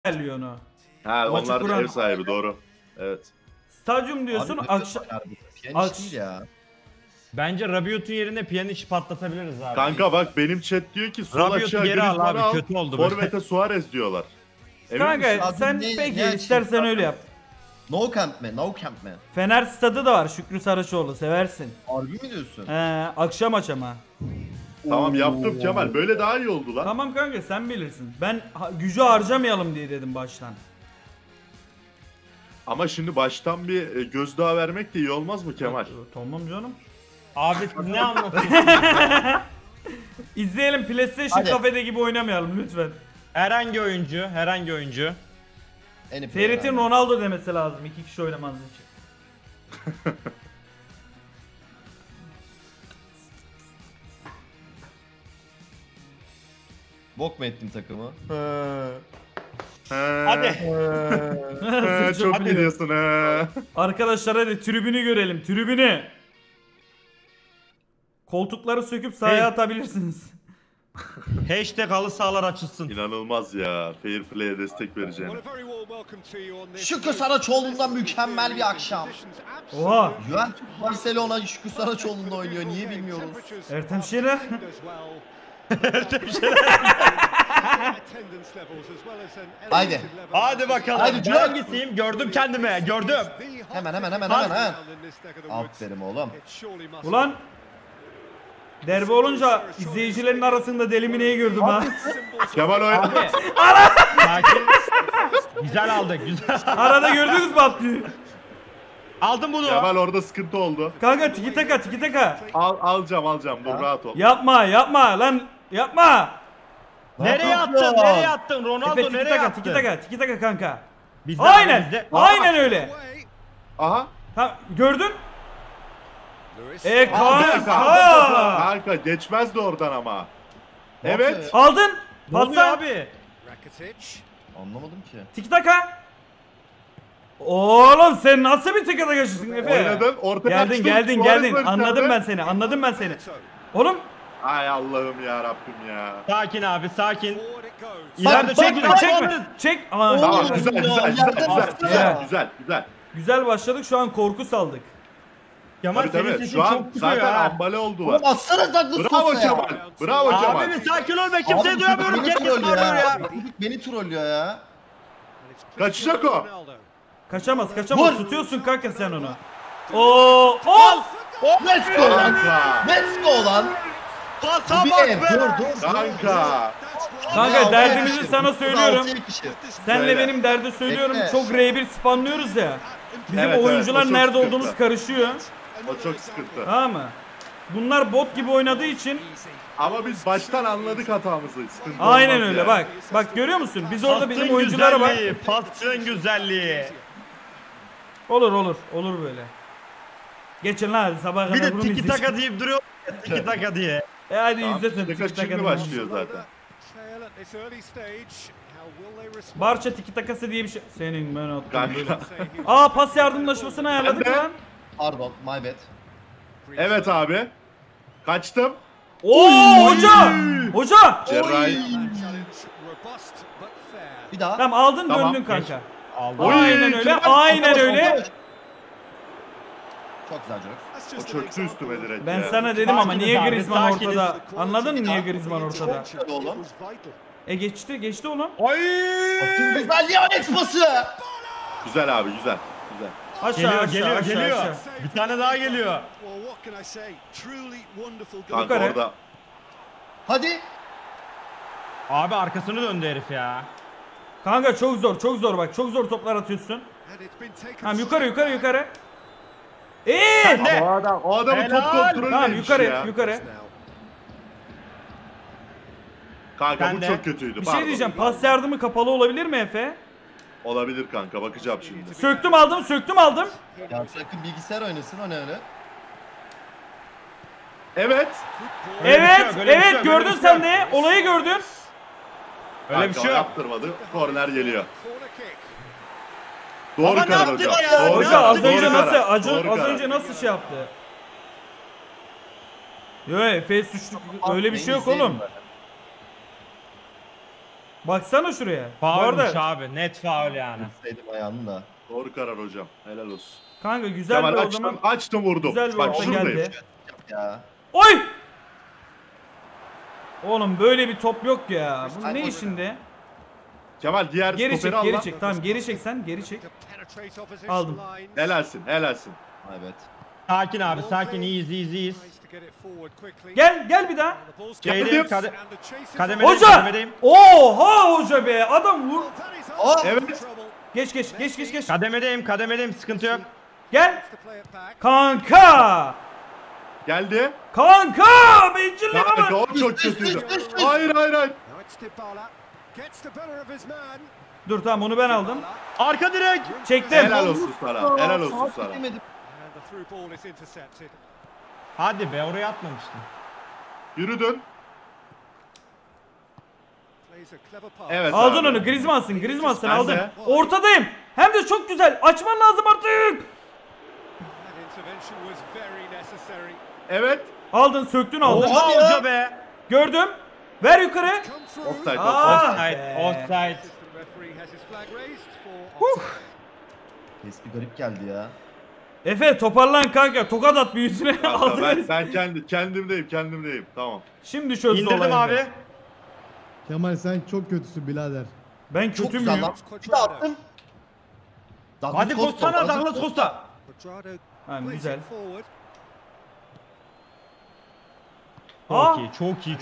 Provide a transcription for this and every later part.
engelliyor onu. Ha Maçı onlar da kuran- ev sahibi doğru. Evet. Stadyum diyorsun akşam. Piyanist değil ya. Bence Rabiot'un yerine Pjanic'i patlatabiliriz abi. Kanka bak benim chat diyor ki sol Rabiot'u açığa geri al Griezmann'ı abi, al, kötü oldu böyle. Forvet'e Suarez diyorlar. Emin misin? Kanka Abi sen ne peki açayım? istersen öyle yap. No camp mi? No camp mi? Fener stadı da var Şükrü Saraçoğlu seversin. Harbi mi diyorsun? Akşam aç ama. Tamam yaptım Kemal. Böyle daha iyi oldu lan. Tamam kanka sen bilirsin. Ben gücü harcamayalım diye dedim baştan. Ama şimdi baştan bir gözdağı vermek de iyi olmaz mı Kemal? Tamam canım. Abi siz ne anlatıyorsunuz? İzleyelim PlayStation Hadi. kafede gibi oynamayalım lütfen. herhangi oyuncu. En iyi Ferit'in player abi. Ronaldo demesi lazım 2 kişi oynamaz için. Bok mu ettim takımı? Hadi. Çok biliyorsun he. Arkadaşlar hadi tribünü görelim tribünü. Koltukları söküp sahaya Hey. atabilirsiniz. Hashtag halı sahalar açılsın. İnanılmaz ya. Fair play'e destek vereceğim. Şükrü Saraçoğlu'ndan mükemmel bir akşam. Oha. Juventus Barcelona Şükrü Saraçoğlu'nda oynuyor. Niye bilmiyoruz? Ertem Şener. Haydi. Hadi bakalım. Haydi Ben Cüneyt. hangisiyim? Gördüm kendime. Gördüm. Hemen. Aferin oğlum. Ulan. Derbi olunca izleyicilerin arasında Delimine'yi gördüm ha. Kemal oyna. Abi. Sakin. Güzel aldık. Güzel. Arada gördünüz mü Abdü'yü? Aldım bunu. Kemal orada sıkıntı oldu. Kanka tiki taka. Alacağım dur rahat ol. Yapma lan yapma. Nereye attın? Nereye attın? Ronaldo Efe nereye attın? tiki taka kanka. Bizde abi, bizde. Aynen öyle. Aha. Ha, gördün? Kanka. Kanka. Kanka geçmezdi oradan ama. Evet. Aldın. Ne oluyor Pasa. abi? Anlamadım ki. Tiki taka. Oğlum sen nasıl bir tiki takacısın Efe? Oynadın. Ortaya açtın. Geldin. Suarez var Anladım ben seni. Oğlum. Ay Allah'ım ya Rabbim ya. Sakin abi, sakin. İleride çek. Aa, Tamam Yerden güzel. Güzel başladık şu an korku saldık. Kemal senin Tabii sesin şu an çok çıkıyor zaten ya. ambale oldular. Oğlum atsana zaklı Bravo sosa ya. Kemal. Bravo Kemal. Abi bir sakin ol be, kimseyi duyamıyorum. Beni Herkes trollüyor bağırıyor ya. Beni trollüyor ya. Kaçacak o. Kaçamaz. Tutuyorsun kanka sen onu. Oo! Al! Let's go lan. Kanka. Let's go lan. Pasa Bir bak ev be. dur. Kanka. Kanka derdimizi sana söylüyorum. 6 kişi. Senle Söyle. benim derdi söylüyorum. Bekle. Çok R1 spamlıyoruz ya. Bizim Evet, oyuncular o çok nerede sıkıntı. olduğumuz karışıyor. O çok sıkıntı. Tamam mı? Bunlar bot gibi oynadığı için Ama biz baştan anladık hatamızı. Sıkıntı aynen olmaz öyle ya. bak. Bak görüyor musun? Biz orada bizim Pasın oyunculara bak. güzelliği, pasın güzelliği. Olur böyle. Geçin lan hadi sabaha kadar Bir de bunu tiki izleyeceğiz. taka deyip duruyor. Tiki taka diye. Hadi Tamam, izlesin dakika tiki şimdi takanı. başlıyor zaten. Barça tiki takası diye bir şey. Senin ben attım böyle. Kanka. Aa pas yardımlaşmasını ayarladık Ben de- lan. Pardon, my bad. Evet abi. Kaçtım. Oo hoca. Cerrahi. Bir daha. Tamam aldın Tamam, döndün kanka. Aldım. Oy, Aynen öyle. Kemal, Aynen öyle. Çok güzel Jokes. O çöktü üstüme direkt Ben ya. sana dedim ama Sakiniz niye abi, Griezmann sakiniz. ortada? Anladın mı niye Griezmann ortada? Çok güzel oğlum. Geçti oğlum. Oy! Güzelliği Alex pası. Güzel abi güzel. Aşağı Geliyor. aşağı. Bir tane daha geliyor. Kanka Yukarı. orada. Hadi. Abi arkasını döndü herif ya. Kanka çok zor bak. Çok zor toplar atıyorsun. Tamam yukarı. Sen de. O adamın top Helal. kontrolü Tamam neymiş ya? yukarı. Kanka Ben bu de. çok kötüydü. Bir pardon. şey diyeceğim. Pas yardımı kapalı olabilir mi Efe? Olabilir kanka bakacağım şimdi. Söktüm aldım. Ya sakın bilgisayar oynasın o ne öyle? Evet. Öyle bir şey Evet, yok, öyle bir şey yok, gördün öyle bir şey sen yok. de. Olayı gördün. Öyle bir Kanka, şey o yok. yaptırmadı. Korner geliyor. Doğru Ama ne karar yaptın hocam. ya? Doğru Hoca karar, az doğru önce karar, nasıl doğru az karar. önce nasıl şey yaptı? Yo Efe suçlu öyle bir şey yok oğlum. Baksana şuraya. Bu Faulmüş arada abi. Net faul yani. Sevdim ayağını da. Doğru karar hocam. Helal olsun. kanka güzel Kemal bir o açtım, zaman. açtım vurdum. Güzel bir Bak orta şuradayım. geldi. Ya. Oy! Oğlum böyle bir top yok ya. Bu ne işinde? Kemal diğer Geri stoperi çek, al geri lan. çek. Tamam geri çek sen, geri çek. Aldım. Helalsin, helalsin. Evet. Sakin abi sakin. İyiyiz iyiyiz iyiyiz. Gel bir daha. Şeydeyim kademedeyim. Hoca! Kademedeyim. Oha hoca be. Adam vur. Evet. Geç. Kademedeyim. Sıkıntı yok. Gel. Kanka. Geldi. Kanka. Bencillik Kanka ama. o çok kötüydü. Hayır. Dur tamam onu ben aldım. Arka direk. Çektim. Helal olsun sana. Helal olsun sana. Yemedim. Hadi be oraya atmamıştım. Yürüdün. Evet Aldın abi. onu. Griezmann'sın. Ben Aldın. de. Ortadayım. Hem de çok güzel. Açman lazım artık. Evet. Aldın, söktün aldın. Oha ya. hoca be. Gördüm. Ver yukarı. Offside, Aa. offside. Offside. Eski garip geldi ya. Efe toparlan kanka. Tokat at bir yüzüne. Kanka, Aldın. ben kendimdeyim. Tamam. Şimdi çözdü İndirdim olayı. abi. Kemal sen çok kötüsün birader. Ben Çok kötü güzel müyüm? lan. Bir de attım. Douglas Hadi Costa, Kostana Douglas Costa. Tamam güzel. Çok iyi.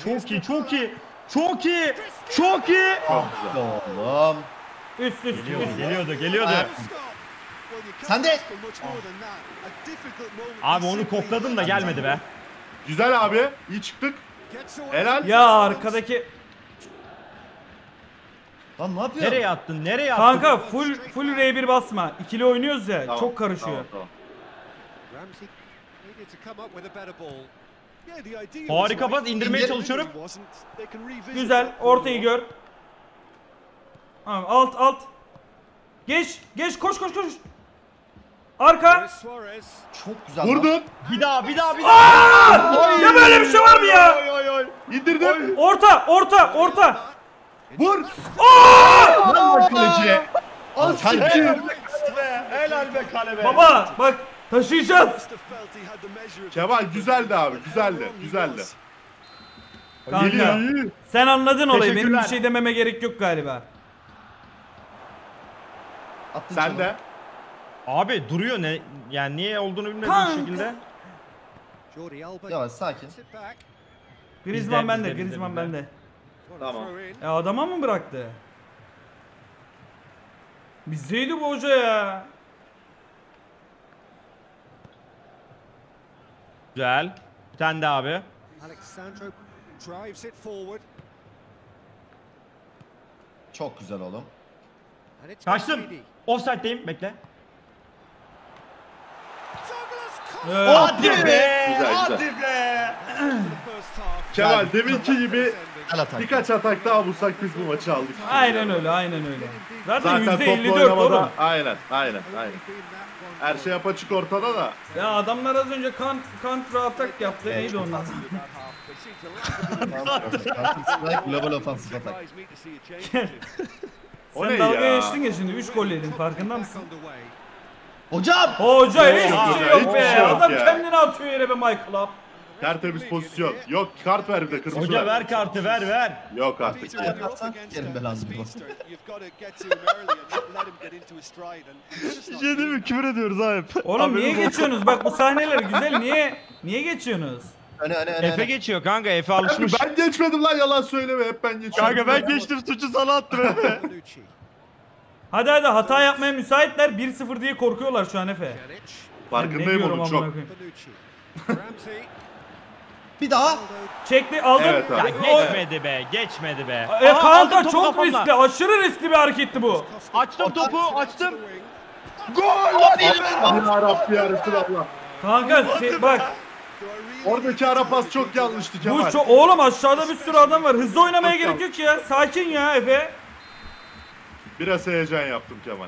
Çok iyi. Çok güzel. Oğlum. Üst. Geliyordu. Sen de. Abi onu kokladım da gelmedi be. Güzel abi. İyi çıktık. Helal. Ya arkadaki Lan ne yapıyorsun? Nereye attın? kanka full R1 basma. İkili oynuyoruz ya. Tamam, Çok karışıyor. Tamam. Harika pas indirmeye İndir. çalışıyorum. Güzel. Ortayı gör. Tamam alt. Geç koş. Arka. Çok güzel lan. Vurdun. Bir daha. Ya böyle bir şey var mı ya? İndirdim. Orta. Vur. Lan kaleci. Al sen Helal be kale be. Baba bak taşıyacağız. Kemal güzeldi abi. Güzeldi. Kanka. Geliyor. Sen anladın olayı. Benim bir Teşekkürler. şey dememe gerek yok galiba. Attın Sen canım. de. Abi duruyor ne? Yani niye olduğunu bilmediğim Kanka. şekilde. Yavaş sakin. Griezmann bende. bizde. Griezmann bende. Tamam. Adama mı bıraktı? Bizdeydi bu hoca ya. Güzel. Sen de abi. Çok güzel oğlum. Kaçtım. Offside'deyim. Bekle. Hadi Güzel. be. Kemal deminki gibi Gel atak. birkaç atak daha bulsak biz bu maçı aldık. Aynen öyle. Zaten Zaten toplu %54 oğlum. oynamada. Aynen. Her şey apaçık ortada da. Ya adamlar az önce counter atak yaptı. Neydi onlar? Global ofansif atak. O Sen ne dalga ya? geçtin ya şimdi 3 gol yedin farkında mısın? Hocam. Hoca hiçbir yok şey ya, yok hiçbir be. şey yok Adam ya. kendini atıyor yere be Michael up. Tertemiz pozisyon. Yok kart ver bir de kırmızı Hoca ver kartı ver. Yok artık. Yaparsan sikerim belanı. Bir şey değil mi? Küfür ediyoruz abi. Oğlum niye geçiyorsunuz? Bak bu sahneler güzel. Niye geçiyorsunuz? Efe geçiyor kanka. Efe alışmış. Ben geçmedim lan yalan söyleme hep ben geçiyorum. Kanka ben geçtim suçu sana attım Efe. Hadi hata yapmaya müsaitler. 1-0 diye korkuyorlar şu an Efe. Ne Farkındayım diyorum onun amına çok. koyayım. Bir daha. Çekti aldım. Evet Ya abi. geçmedi be. Kanka aldım topu çok kafamla. riskli. Aşırı riskli bir hareketti bu. Açtım topu açtım. Allah'ım yarabbim ya Resulallah. Kanka bak Oradaki ara pas çok yanlıştı Kemal. bu çok oğlum aşağıda bir sürü adam var. Hızlı oynamaya gerek yok ya. Sakin ya Efe. Biraz heyecan yaptım Kemal.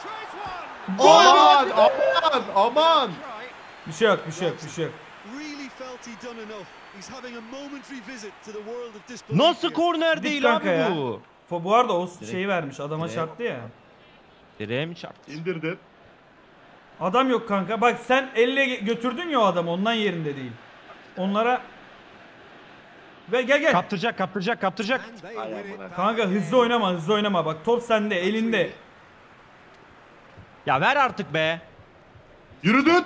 Gol. Aman. Bir şey yok. Nasıl korner değil kanka abi ya. bu? Bu arada o şeyi vermiş adama Direkt. çarptı ya. Direğe mi çarptı? İndirdin. Adam yok kanka. Bak sen elle götürdün ya o adamı ondan yerinde değil. Onlara ve gel. Kaptıracak. Ay amına. Kanka hızlı oynama. Bak top sende, elinde. Ya ver artık be. Yürüdün.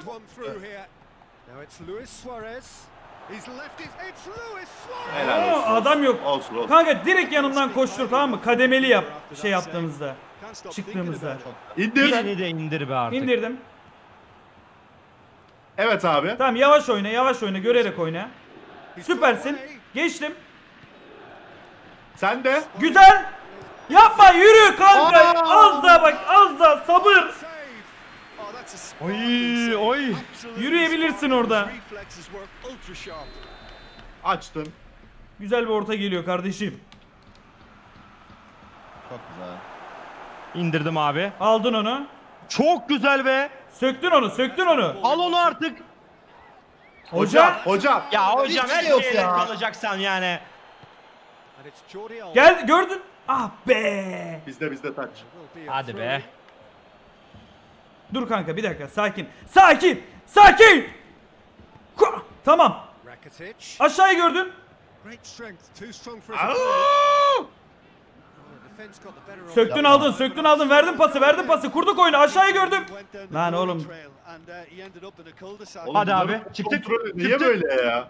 Helal olsun. Adam yok. Olsun. Kanka direkt yanımdan koştur, tamam mı? Kademeli yap şey yaptığımızda. Çıktığımızda. İndir. Birini de indir be artık. İndirdim. Evet abi. Tamam yavaş oyna, görerek oyna. Süpersin. Geçtim. Sen de. Güzel. Yapma, yürü kanka. Aa! Az daha sabır. Oy. Yürüyebilirsin orada. Açtın. Güzel bir orta geliyor kardeşim. Çok güzel. İndirdim abi. Aldın onu. Çok güzel be. Söktün onu. Al onu artık. Hocam. Hocam. Ya hocam Hiçbir her şey yok şeye ya. kalacaksan yani. Gel, gördün. Ah be. Bizde taç. Hadi be. Dur kanka bir dakika, sakin. Tamam. Aşağıyı gördün. Söktün aldın. Verdin pası. Kurduk oyunu. Aşağıyı gördüm. Lan oğlum. Hadi abi, çıktık. Kontrolü niye Çıktık. böyle ya?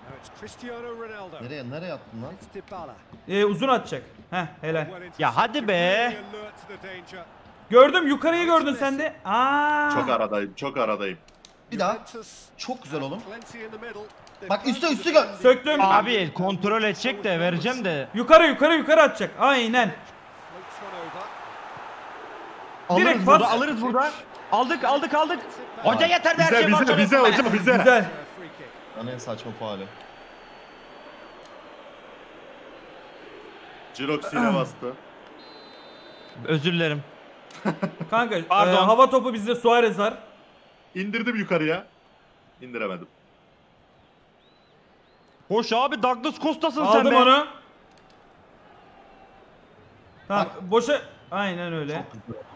Nereye attın lan? Uzun atacak. Heh, helal. Ya hadi be. Gördüm, yukarıyı gördün sen de. Aa. Çok aradayım. Bir daha. Çok güzel oğlum. Bak üstü gör. Söktüm. Abi kontrol edecek de vereceğim de. Yukarı atacak. Aynen. Direkt pas. Alırız burada. Aldık. Hoca yeter de her şey Bize hocam bize. Güzel. Lan en saçma faali. Cirox yine bastı. Özür dilerim. Kanka Pardon. hava topu bizde, Suarez var. İndirdim yukarıya. İndiremedim. Hoş abi, Douglas Costa'sın sen Aldım be. onu. Tamam boşa. Aynen öyle. Çok güzel.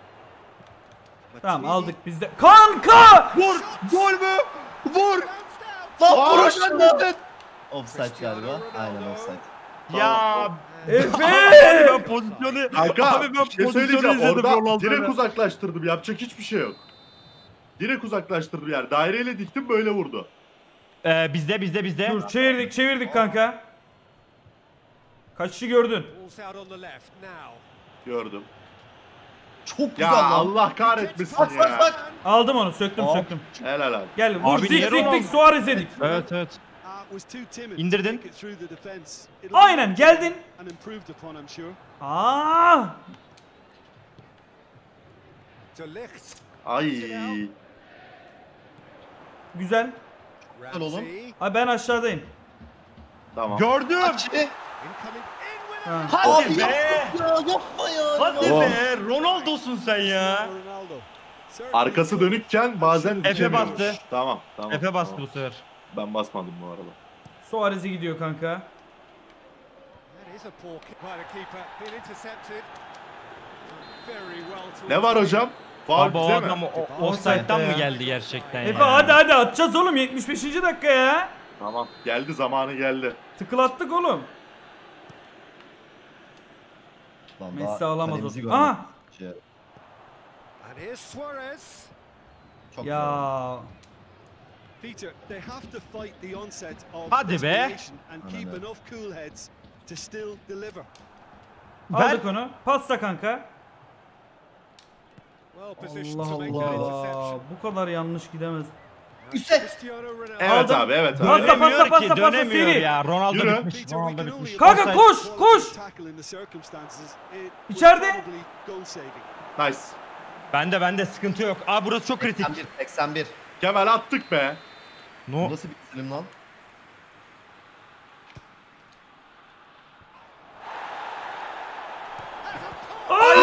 Tamam aldık biz de. Kanka! Vur! Gol mü? Vur! Lan vuruş lan. Offside galiba. Aynen offside. Ya Efe! ben pozisyonu Kanka abi ben bir şey pozisyonu söyleyeceğim. izledim Orada Ronaldo'yla. direkt uzaklaştırdım. Yapacak hiçbir şey yok. Direkt uzaklaştırdım yani. Daireyle diktim böyle vurdu. Bizde. Dur çevirdik kanka. Kaçışı gördün? Gördüm. Çok güzel Ya lan. Allah kahretmesin Bak ya. bak. Aldım onu, söktüm. Helal abi. Gel vur, Abi niye zik Ronaldo? Suarez dedik. Evet. İndirdin. Aynen, geldin. Aa! Ay. Güzel. Güzel oğlum. Abi ben aşağıdayım. Tamam. Gördüm. Açı. Ha. Hadi Abi be. yapma ya. Hadi Oh. be. Ronaldo'sun sen ya. Arkası dönükken bazen Efe dikemiyormuş. bastı. Tamam. Efe bastı tamam. bu sefer. Ben basmadım bu arada. Suarez'e gidiyor kanka. Ne var hocam? Faul Abi o bize mi? adam Offside'da offside'dan ya. mı geldi gerçekten Efe ya? hadi atacağız oğlum, 75. dakika ya. Tamam. Geldi zamanı geldi. Tıklattık oğlum. Lan Messi daha alamaz kalemizi o. görmedik. Aha! Şey, Çok güzel. Ya. Hadi be. Aldık onu. Pasta kanka. Allah Allah. Bu kadar yanlış gidemez. Üste. Evet Aldım. abi evet abi. Pasta, Dönemiyor pasta, ki, pasta, dönemiyor seri. ya. Ronaldo Yürü. bitmiş. Ronaldo bitmiş. Kanka Offside. koş. İçeride. Nice. Bende sıkıntı yok. Aa burası çok kritik. 81. Kemal attık be. No. Nasıl bir isim lan?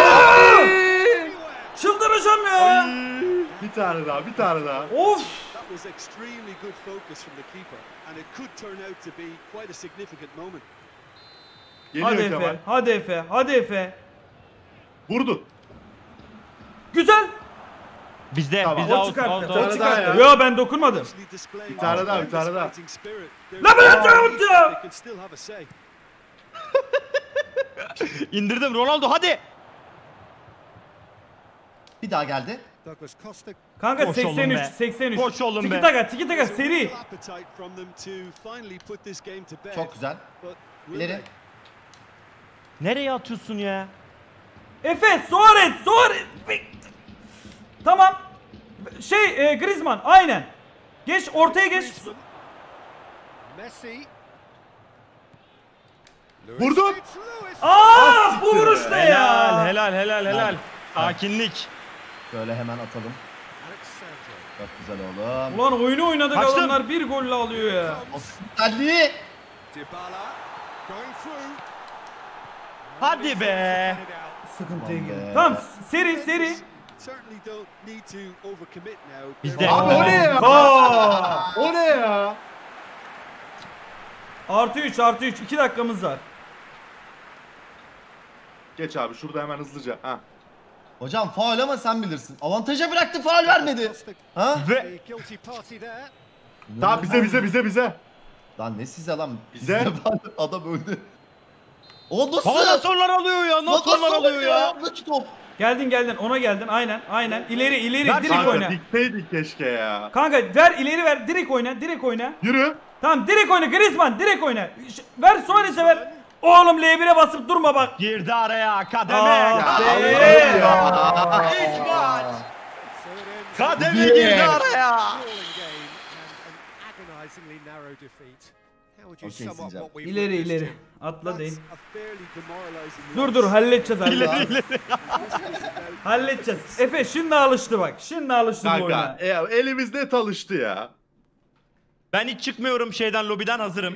Çıldıracağım ya. Bir tane daha. Of. was extremely good focus from the keeper, and it could turn out to be quite a significant moment. Geliyor Hadi Kemal. Efe, hadi Efe, hadi Efe. Vurdu. Güzel. Bizde, Tamam, bizde O out, çıkarttı, out, o tane out. daha çıkarttı. ya. Yo ben dokunmadım. Actually displaying Bir tane daha, bir tremendous tane daha. fighting spirit. Lan ben They atamadım. can still have a say. İndirdim Ronaldo hadi. Bir daha geldi. Douglas Costa. Kanka Koş oğlum 83, be. 83. Koş oğlum Tiki be. taka, tiki taka seri. Real appetite from them to finally put this game to bed. Çok güzel. But will İleri. they? Nereye atıyorsun ya? Efe, Suarez, Suarez. Tamam. Griezmann, aynen. Geç, ortaya geç. Griezmann. Messi. Vurdun. It's Lewis. Aa, bu vuruş ne Helal, ya? helal, helal, helal. Sakinlik. Şöyle hemen atalım. Alexandro. Çok güzel oğlum. Ulan oyunu oynadık Kaçtım. adamlar bir golle alıyor ya. Ali. Dybala going through. Hadi be. Sıkıntıya Aman girdi. be. Tamam, seri, seri. Certainly don't need to overcommit now. Bizde. Abi o ne ya? Aa! O ne ya? Artı 3, artı 3. 2 dakikamız var. Geç abi şurada hemen hızlıca. Ha. Hocam faul ama sen bilirsin. Avantaja bıraktı, faul vermedi. Ha? Ve Guilty party there. Tamam bize. Lan ne size lan? Bize. Adam öldü. O nasıl? Hava nasıllar alıyor ya? Nasıllar alıyor ya? Nasıl top? Geldin ona geldin aynen. İleri Ver direkt Kanka oyna. dikteydik keşke ya. Kanka ver ileri ver direkt oyna. Yürü. Tamam direkt oyna Griezmann direkt oyna. Ver Suarez'e ver. Oğlum L1'e basıp durma bak. Girdi araya kademe. Aa, kademe. be. İlk maç. So it ends Kademe Yeah. girdi araya. sprawling game and an agonizingly narrow defeat. How would you Okay, sum up Sincan. what we've İleri witnessed ileri. here? Atla That's deyin. a fairly demoralizing Dur loss. halledeceğiz İleri halledeceğiz. ileri. Halledeceğiz. Efe şimdi alıştı bak. Şimdi alıştı bu Kanka oyuna. elimiz net alıştı ya. Ben hiç çıkmıyorum şeyden, lobiden hazırım.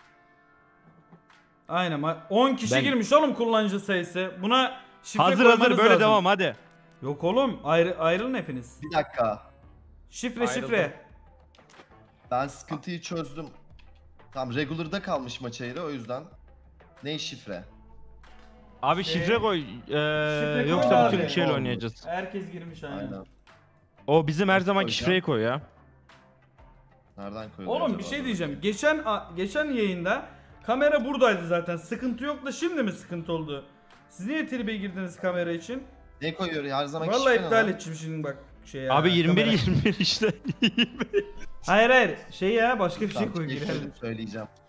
Aynen. 10 kişi Ben- girmiş oğlum kullanıcı sayısı. Buna şifre Hazır koymanız böyle lazım. devam hadi. Yok oğlum ayrılın hepiniz. Bir dakika. Şifre. Ayrıldım. Ben sıkıntıyı çözdüm. Tamam, regular'da kalmış maç ayırı, o yüzden. Ne şifre? Abi şifre koy. Şifre koy Yoksa abi. bütün şeyle oynayacağız. Herkes girmiş aynen. Aynen. O bizim her zamanki Koyacağım. şifreyi koy ya. Nereden koyuyor? Oğlum bir şey diyeceğim. Geçen yayında kamera buradaydı zaten. Sıkıntı yok da şimdi mi sıkıntı oldu? Siz niye tribe girdiniz kamera için? Ne koyuyor her zaman? Vallahi iptal edeceğim şimdi bak şey Abi 21 kamera. 21 işte. Hayır şey ya başka bir şey Tamam, koy girelim. söyleyeceğim.